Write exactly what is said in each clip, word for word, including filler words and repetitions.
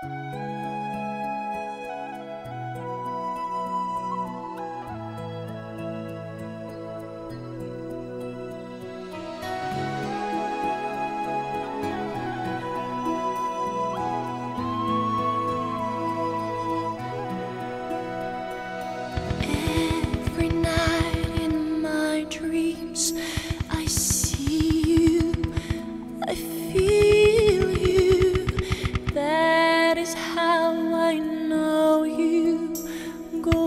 Every night in my dreams, I see you, I feel you. That is how I know you. Go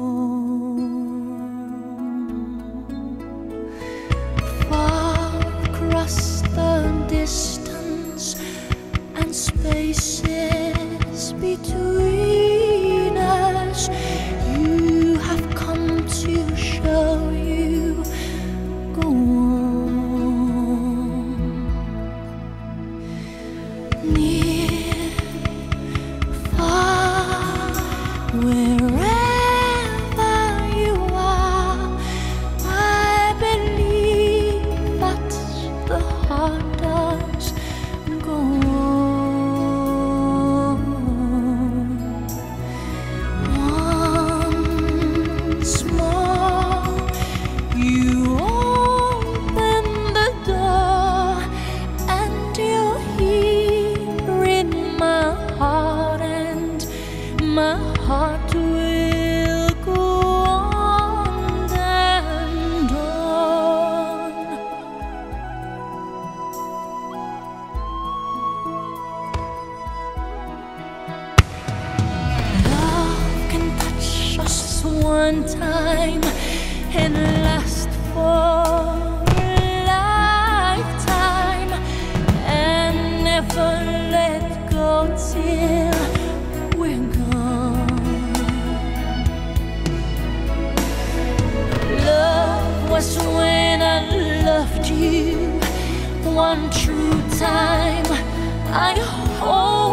on. Far across the distance and spaces between us, you have come to show you. Go on. Near, far, wherever you are, I believe that the heart does. Go on. Once more, you open the door, and you're here in my heart, and my heart will go on and on. Love can touch us one time and last for a lifetime, and never let go till we're gone. Love was when I loved you one true time. I hold